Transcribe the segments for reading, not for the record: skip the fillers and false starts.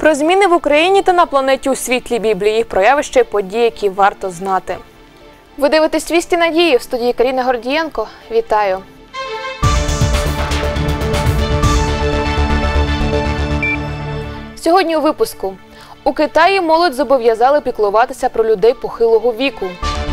Про зміни в Україні та на планеті у світлі Біблії, їх проявища і події, які варто знати. Ви дивитесь «Вісті надії», в студії Каріна Гордієнко. Вітаю! Сьогодні у випуску. У Китаї молодь зобов'язали піклуватися про людей похилого віку.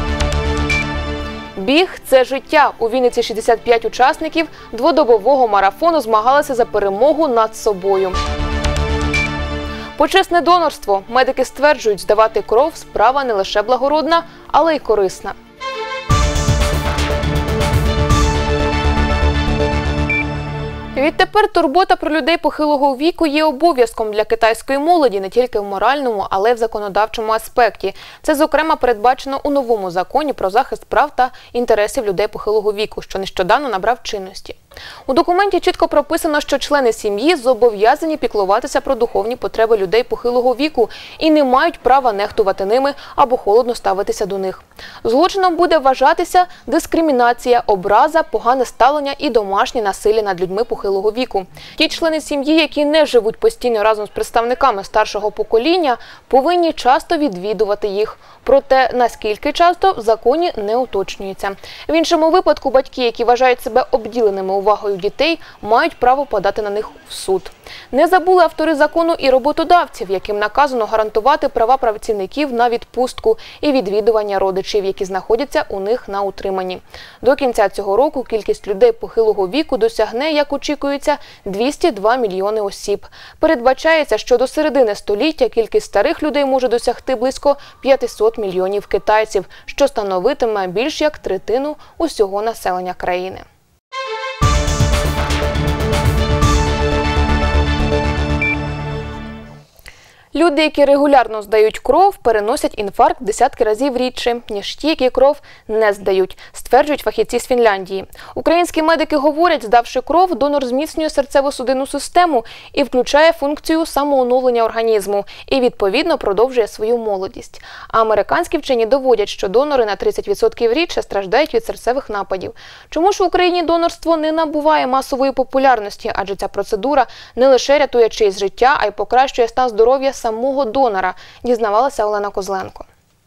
Біг – це життя. У Вінниці 65 учасників дводобового марафону змагалися за перемогу над собою. Почесне донорство. Медики стверджують, здавати кров – справа не лише благородна, але й корисна. Відтепер турбота про людей похилого віку є обов'язком для китайської молоді не тільки в моральному, але й в законодавчому аспекті. Це, зокрема, передбачено у новому законі про захист прав та інтересів людей похилого віку, що нещодавно набрав чинності. У документі чітко прописано, що члени сім'ї зобов'язані піклуватися про духовні потреби людей похилого віку і не мають права нехтувати ними або холодно ставитися до них. Злочином буде вважатися дискримінація, образа, погане ставлення і домашнє насилля над людьми похилого віку. Ті члени сім'ї, які не живуть постійно разом з представниками старшого покоління, повинні часто відвідувати їх. Проте, наскільки часто, в законі не уточнюється. В іншому випадку батьки, які вважають себе обділеними увагою дітей, мають право подати на них в суд. Не забули автори закону і роботодавців, яким наказано гарантувати права працівників на відпустку і відвідування родичів, які знаходяться у них на утриманні. До кінця цього року кількість людей похилого віку досягне, як очікується, 202 мільйони осіб. Передбачається, що до середини століття кількість старих людей може досягти близько 500 мільйонів китайців, що становитиме більш як третину усього населення країни. Люди, які регулярно здають кров, переносять інфаркт десятки разів рідше, ніж ті, які кров не здають, стверджують фахівці з Фінляндії. Українські медики говорять, здавши кров, донор зміцнює серцево-судинну систему і включає функцію самооновлення організму і, відповідно, продовжує свою молодість. А американські вчені доводять, що донори на 30% рідше страждають від серцевих нападів. Чому ж в Україні донорство не набуває масової популярності, адже ця процедура не лише рятує чиєсь життя, а й покращує стан здоров'я самого донора, дізнавалася Олена Козленко.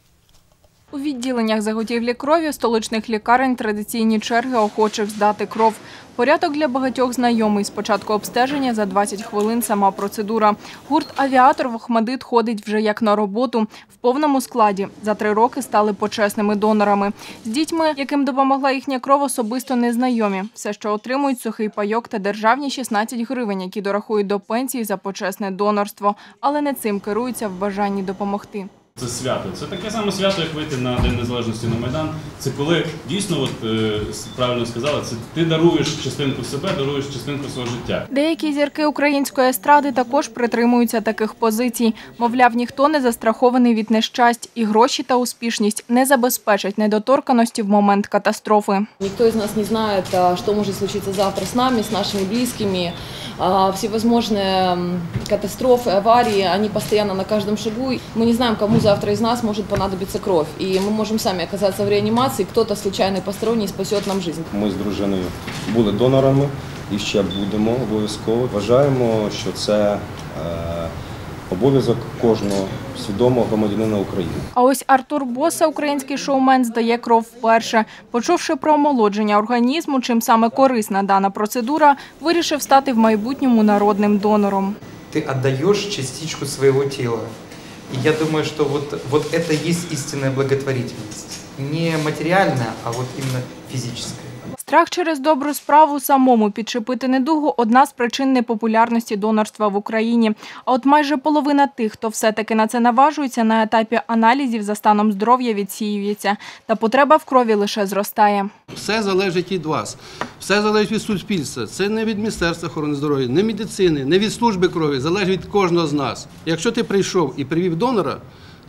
У відділеннях заготівлі крові столичних лікарень традиційні черги охочих здати кров. Порядок для багатьох знайомий. Спочатку обстеження, за 20 хвилин сама процедура. Гурт «Авіатор» в Охмадит ходить вже як на роботу, в повному складі. За 3 роки стали почесними донорами. З дітьми, яким допомогла їхня кров, особисто незнайомі. Все, що отримують – сухий пайок та державні 16 гривень, які дорахують до пенсії за почесне донорство. Але не цим керуються в бажанні допомогти. Це свято. Це таке саме свято, як вийти на День Незалежності на Майдан. Це коли дійсно, правильно сказала, це ти даруєш частинку себе, даруєш частинку свого життя. Деякі зірки української естради також притримуються таких позицій. Мовляв, ніхто не застрахований від нещасть, і гроші та успішність не забезпечать недоторканості в момент катастрофи. Ніхто з нас не знає, що може случитися завтра з нами, з нашими близькими. Всевозможные катастрофы, аварии, они постоянно на каждом шагу. Мы не знаем, кому завтра из нас может понадобиться кровь. И мы можем сами оказаться в реанимации, кто-то случайный посторонний спасет нам жизнь. Ми з дружиною були донорами і ще будемо обов'язково. Вважаємо, що це обов'язок кожного свідомого громадянина України. А ось Артур Боса, український шоумен, здає кров вперше. Почувши про омолодження організму, чим саме корисна дана процедура, вирішив стати в майбутньому народним донором. Ти віддаєш частичку свого тіла. І я думаю, що вот это есть істинна благотворительність. Не матеріальна, а вот іменно фізична. Страх через добру справу самому підчепити недугу – одна з причин непопулярності донорства в Україні. А от майже половина тих, хто все-таки на це наважується, на етапі аналізів за станом здоров'я відсіюється. Та потреба в крові лише зростає. Все залежить від вас, все залежить від суспільства. Це не від Міністерства охорони здоров'я, не медицини, не від служби крові, залежить від кожного з нас. Якщо ти прийшов і привів донора,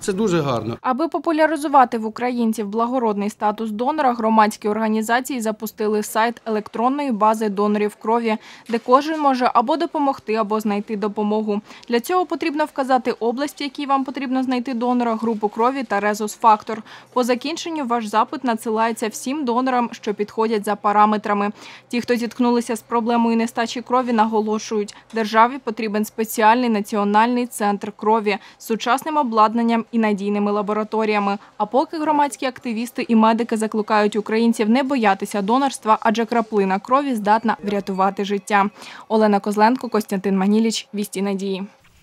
Це дуже гарно. Аби популяризувати в українців благородний статус донора, громадські організації запустили сайт електронної бази донорів крові, де кожен може або допомогти, або знайти допомогу. Для цього потрібно вказати область, в якій вам потрібно знайти донора, групу крові та резус-фактор. По закінченню ваш запит надсилається всім донорам, що підходять за параметрами. Ті, хто зіткнулися з проблемою нестачі крові, наголошують, державі потрібен спеціальний національний центр крові з сучасним обладнанням і надійними лабораторіями. А поки громадські активісти і медики закликають українців не боятися донорства, адже краплина крові здатна врятувати життя. Олена Козленко, Костянтин Маніліч, Вісті надії.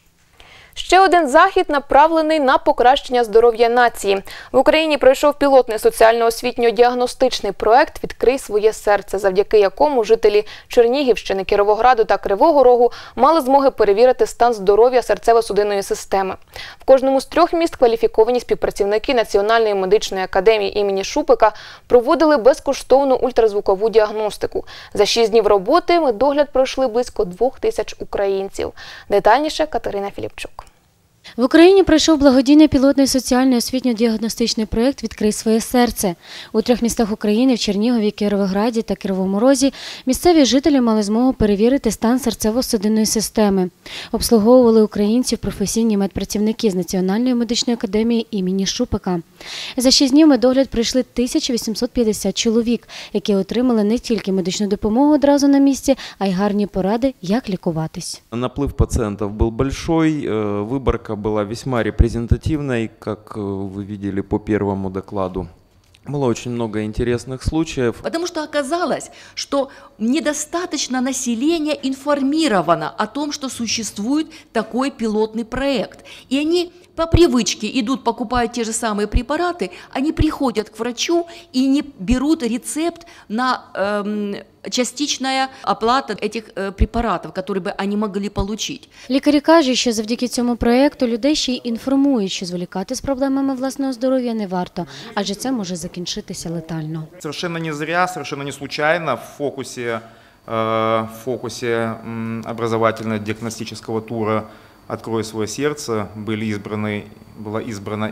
Ще один захід направлений на покращення здоров'я нації. В Україні пройшов пілотний соціально-освітньо-діагностичний проект «Відкрий своє серце», завдяки якому жителі Чернігівщини, Кіровограду та Кривого Рогу мали змоги перевірити стан здоров'я серцево-судинної системи. В кожному з 3 міст кваліфіковані співпрацівники Національної медичної академії імені Шупика проводили безкоштовну ультразвукову діагностику. За 6 днів роботи медогляд пройшли близько 2000 українців. Детальніше Катерина Філіпчук. В Україні пройшов благодійний пілотний соціальний освітньо-діагностичний проєкт «Відкрий своє серце». У 3 містах України – в Чернігові, Кіровограді та Кривому Розі – місцеві жителі мали змогу перевірити стан серцево-судинної системи. Обслуговували українців професійні медпрацівники з Національної медичної академії імені Шупика. За 6 днів медогляд пройшли 1850 чоловік, які отримали не тільки медичну допомогу одразу на місці, а й гарні поради, як лікуватись. Наплыв пациентов был большой, выборка была весьма репрезентативной, как вы видели по первому докладу. Было очень много интересных случаев. Потому что оказалось, что недостаточно населения информировано о том, что существует такой пилотный проект. И они по привычке идут, покупают те же самые препараты, они приходят к врачу и не берут рецепт на частичная оплата этих препаратів, які б вони могли отримати. Лікарі кажуть, що завдяки цьому проєкту людей ще й інформують, що зволікати з проблемами власного здоров'я не варто, адже це може закінчитися летально. Совершенно не зря, совершенно не случайно в фокусе образовательно-диагностического тура «Открой свое сердце» была избрана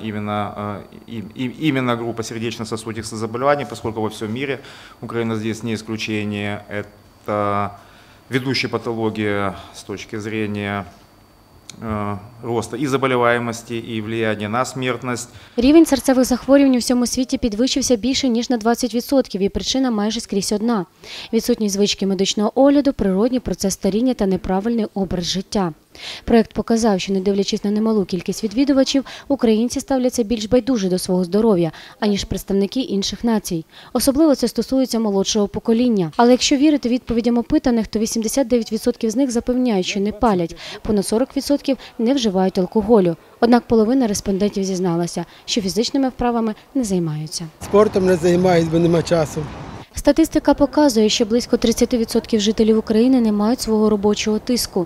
именно группа сердечно-сосудистых заболеваний, поскольку во всем мире, Украина здесь не исключение, это ведущая патология с точки зрения роста і заболіваємості, і влияння на смертність. Рівень серцевих захворювань у всьому світі підвищився більше, ніж на 20%, і причина майже скрізь одна – відсутність звички медичного огляду, природній процес старіння та неправильний образ життя. Проєкт показав, що не дивлячись на немалу кількість відвідувачів, українці ставляться більш байдуже до свого здоров'я, аніж представники інших націй. Особливо це стосується молодшого покоління. Але якщо вірити відповідям опитаних, то 89% з них запевняють, що не палять, понад 40% не вживають алкоголю. Однак половина респондентів зізналася, що фізичними вправами не займаються. Спортом не займаюсь, бо нема часу. Статистика показує, що близько 30% жителів України не мають свого робочого тиску.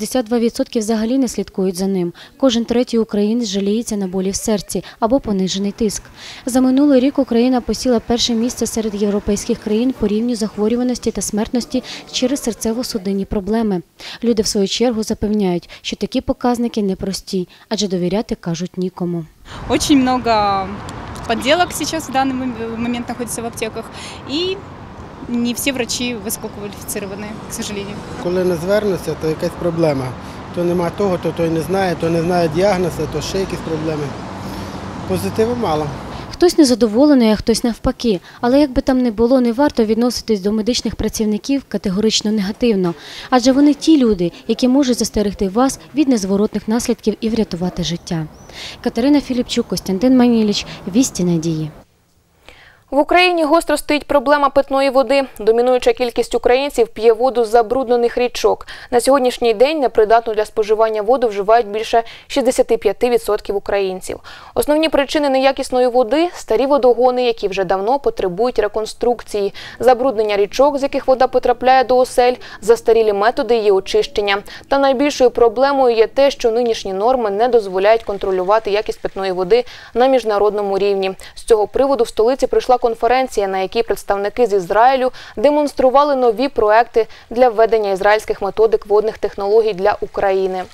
62% взагалі не слідкують за ним. Кожен третій українець жаліється на болі в серці або понижений тиск. За минулий рік Україна посіла перше місце серед європейських країн по рівню захворюваності та смертності через серцево-судинні проблеми. Люди, в свою чергу, запевняють, що такі показники непрості, адже довіряти, кажуть, нікому. Дуже багато подделок сейчас в данный момент находится в аптеках, и не все врачи высококвалифицированные, к сожалению. Коли не звернуться, то якась проблема. То нема того, то той не знає діагнозу, то ще якісь проблеми. Позитиву мало. Хтось незадоволений, а хтось навпаки. Але як би там не було, не варто відноситись до медичних працівників категорично негативно. Адже вони ті люди, які можуть застерегти вас від незворотних наслідків і врятувати життя. Катерина Філіпчук, Костянтин Маніліч, Вісті надії. В Україні гостро стоїть проблема питної води. Домінуюча кількість українців п'є воду з забруднених річок. На сьогоднішній день непридатну для споживання воду вживають більше 65% українців. Основні причини неякісної води – старі водогони, які вже давно потребують реконструкції, забруднення річок, з яких вода потрапляє до осель, застарілі методи її очищення. Та найбільшою проблемою є те, що нинішні норми не дозволяють контролювати якість питної води на міжнародному рівні. З цього приводу в столиці прийшла конференція, на якій представники з Ізраїлю демонстрували нові проекти для введення ізраїльських методик водних технологій для України.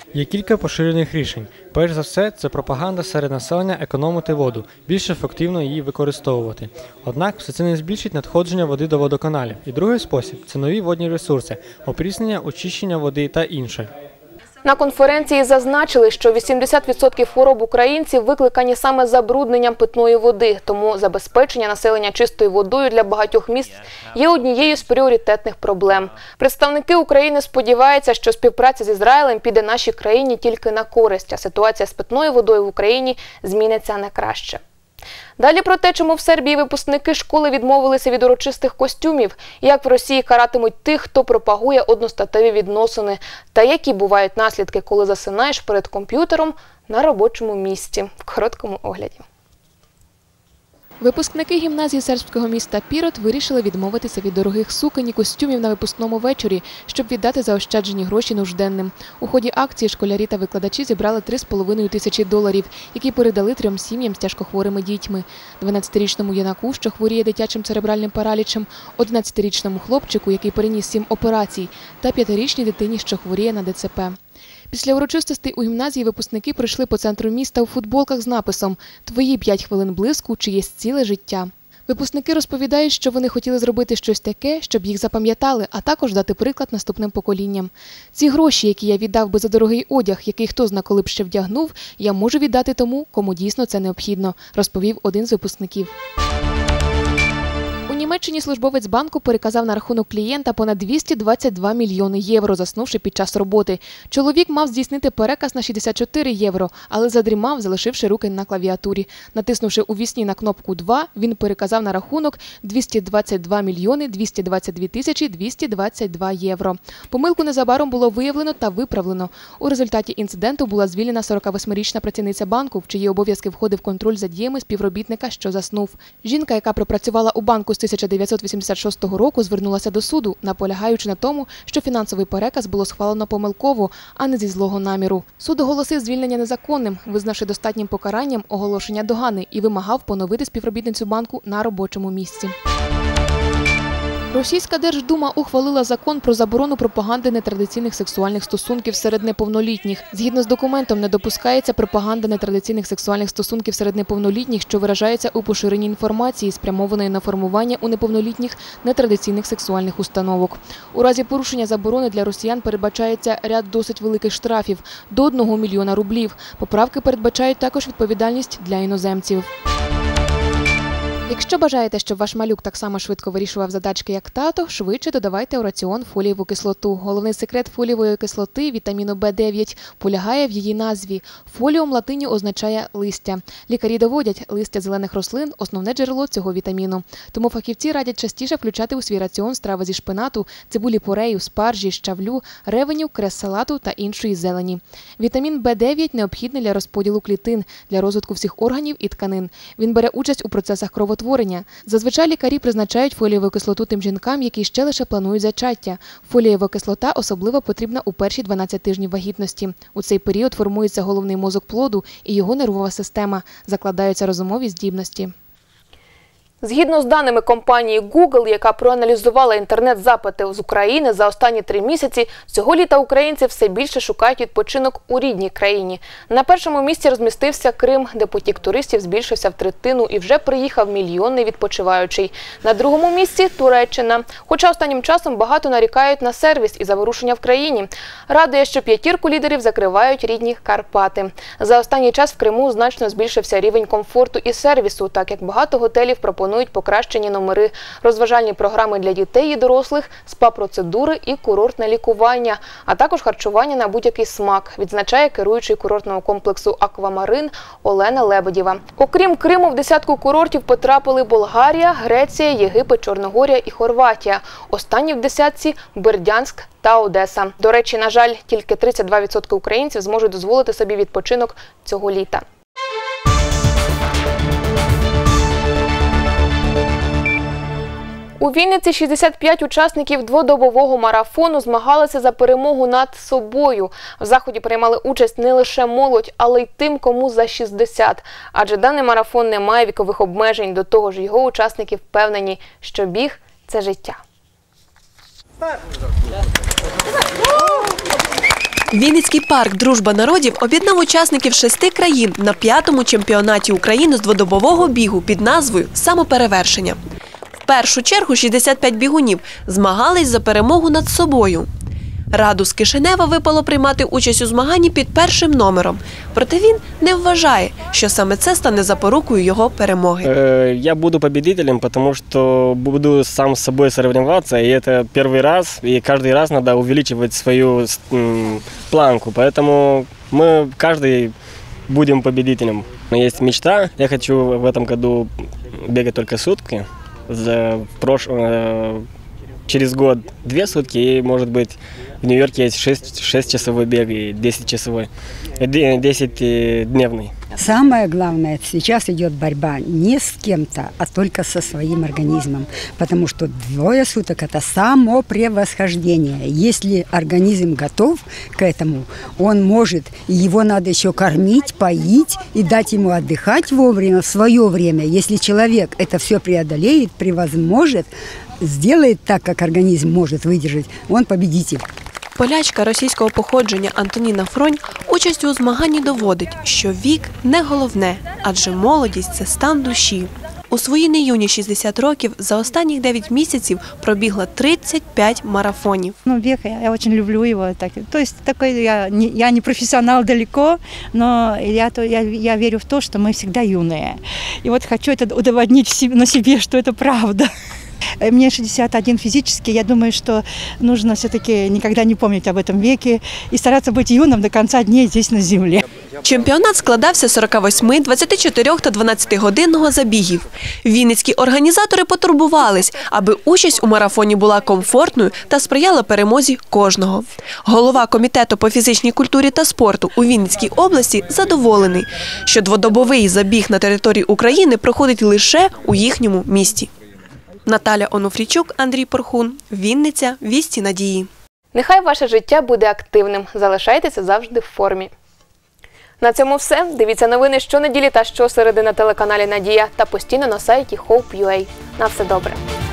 Є кілька поширених рішень. Перш за все, це пропаганда серед населення економити воду, більш ефективно її використовувати. Однак все це не збільшить надходження води до водоканалів. І другий спосіб – це нові водні ресурси, опріснення, очищення води та інше. На конференції зазначили, що 80% хвороб українців викликані саме забрудненням питної води, тому забезпечення населення чистою водою для багатьох міст є однією з пріоритетних проблем. Представники України сподіваються, що співпраця з Ізраїлем піде нашій країні тільки на користь, а ситуація з питною водою в Україні зміниться на краще. Далі про те, чому в Сербії випускники школи відмовилися від урочистих костюмів, як в Росії каратимуть тих, хто пропагує одностатеві відносини, та які бувають наслідки, коли засинаєш перед комп'ютером на робочому місці. В короткому огляді. Випускники гімназії сербського міста Пірот вирішили відмовитися від дорогих суконь і костюмів на випускному вечорі, щоб віддати заощаджені гроші нужденним. У ході акції школярі та викладачі зібрали $3,5 тисячі, які передали 3 сім'ям з тяжкохворими дітьми. 12-річному юнаку, що хворіє дитячим церебральним паралічем, 11-річному хлопчику, який переніс 7 операцій, та 5-річній дитині, що хворіє на ДЦП. Після урочистостей у гімназії випускники пройшли по центру міста у футболках з написом «Твої 5 хвилин блиску, чиєсь ціле життя». Випускники розповідають, що вони хотіли зробити щось таке, щоб їх запам'ятали, а також дати приклад наступним поколінням. Ці гроші, які я віддав би за дорогий одяг, який хто зна коли б ще вдягнув, я можу віддати тому, кому дійсно це необхідно, розповів один з випускників. У Німеччині службовець банку переказав на рахунок клієнта понад 222 мільйони євро, заснувши під час роботи. Чоловік мав здійснити переказ на 64 євро, але задрімав, залишивши руки на клавіатурі. Натиснувши у вісні на кнопку 2, він переказав на рахунок 222 мільйони 222 тисячі 222 євро. Помилку незабаром було виявлено та виправлено. У результаті інциденту була звільнена 48-річна працівниця банку, в чиї обов'язки входив контроль за діями співробітника, що заснув. Жінка, яка пропрацювала у банку з 1986 року, звернулася до суду, наполягаючи на тому, що фінансовий переказ було схвалено помилково, а не зі злого наміру. Суд оголосив звільнення незаконним, визнавши достатнім покаранням оголошення догани і вимагав поновити співробітницю банку на робочому місці. Російська Держдума ухвалила закон про заборону пропаганди нетрадиційних сексуальних стосунків серед неповнолітніх. Згідно з документом, не допускається пропаганда нетрадиційних сексуальних стосунків серед неповнолітніх, що виражається у поширенні інформації, спрямованої на формування у неповнолітніх нетрадиційних сексуальних установок. У разі порушення заборони для росіян передбачається ряд досить великих штрафів – до 1 мільйона рублів. Поправки передбачають також відповідальність для іноземців. Якщо бажаєте, щоб ваш малюк так само швидко вирішував задачки, як тато, швидше додавайте у раціон фолієву кислоту. Головний секрет фолієвої кислоти, вітаміну В9, полягає в її назві. Фоліум латиню означає «листя». Лікарі доводять, листя зелених рослин – основне джерело цього вітаміну. Тому фахівці радять частіше включати у свій раціон страви зі шпинату, цибулі порею, спаржі, щавлю, ревеню, крес-салату та іншої зелені. Вітамін В9 необхідний для розподілу клітин, для розвитку всіх органів і тканин. Він бере участь у процесах кровотворення. Зазвичай лікарі призначають фолієву кислоту тим жінкам, які ще лише планують зачаття. Фолієва кислота особливо потрібна у перші 12 тижнів вагітності. У цей період формується головний мозок плоду і його нервова система, закладаються розумові здібності. Згідно з даними компанії Google, яка проаналізувала інтернет-запити з України за останні 3 місяці, цього літа українці все більше шукають відпочинок у рідній країні. На першому місці розмістився Крим, де потік туристів збільшився втретину і вже приїхав мільйонний відпочиваючий. На другому місці – Туреччина. Хоча останнім часом багато нарікають на сервіс і заворушення в країні. Радує, що 5 лідерів закривають рідні Карпати. За останній час в Криму значно збільшився рівень комфорту і сервісу, так як багато готелів пропонують покращені номери, розважальні програми для дітей і дорослих, спа-процедури і курортне лікування, а також харчування на будь-який смак, відзначає керуючий курортного комплексу «Аквамарин» Олена Лебедєва. Окрім Криму, в десятку курортів потрапили Болгарія, Греція, Єгипет, Чорногорія і Хорватія. Останні в десятці – Бердянськ та Одеса. До речі, на жаль, тільки 32% українців зможуть дозволити собі відпочинок цього літа. У Вінниці 65 учасників дводобового марафону змагалися за перемогу над собою. В заході приймали участь не лише молодь, але й тим, кому за 60. Адже даний марафон не має вікових обмежень. До того ж, його учасники впевнені, що біг – це життя. Вінницький парк «Дружба народів» об'єднав учасників 6 країн на 5-му чемпіонаті України з дводобового бігу під назвою «Самоперевершення». В першу чергу 65 бігунів змагались за перемогу над собою. Раду з Кишинева випало приймати участь у змаганні під першим номером. Проте він не вважає, що саме це стане запорукою його перемоги. Я буду победителем, тому що буду сам з собою соревноватися, і це перший раз, і кожен раз треба увеличувати свою планку. Тому ми кожен будемо победителем. Є мечта, я хочу в этом году бегать только сутки, через год 2 сутки, и, может быть, в Нью-Йорке есть 6-часовой бег и 10-дневный. Самое главное, сейчас идет борьба не с кем-то, а только со своим организмом, потому что 2 суток – это самопревосхождение. Если организм готов к этому, он может, его надо еще кормить, поить и дать ему отдыхать вовремя, в свое время. Если человек это все преодолеет, превозможет, сделает так, как организм может выдержать, он победитель. Полячка російського походження Антоніна Фронь участю у змаганні доводить, що вік не головне, адже молодість – це стан душі. У свої неюні 60 років за останніх 9 місяців пробігла 35 марафонів. Бег, я очень люблю его. То есть такой, я не профессионал далеко, но я верю в то, что мы всегда юные. И вот хочу это удовлетворить на себе, что это правда. Мне 61 физически, я думаю, что нужно все-таки никогда не помнить об этом веке и стараться быть юным до конца дней здесь на земле. Чемпіонат складався з 48, 24 та 12-годинного забігів. Вінницькі організатори потурбувались, аби участь у марафоні була комфортною та сприяла перемозі кожного. Голова комітету по фізичній культурі та спорту у Вінницькій області задоволений, що дводобовий забіг на території України проходить лише у їхньому місті. Наталя Онуфрійчук, Андрій Порхун. Вінниця. Вісті надії. Нехай ваше життя буде активним. Залишайтеся завжди в формі. На цьому все. Дивіться новини щонеділі та щосереди на телеканалі «Надія» та постійно на сайті Hope.ua. На все добре.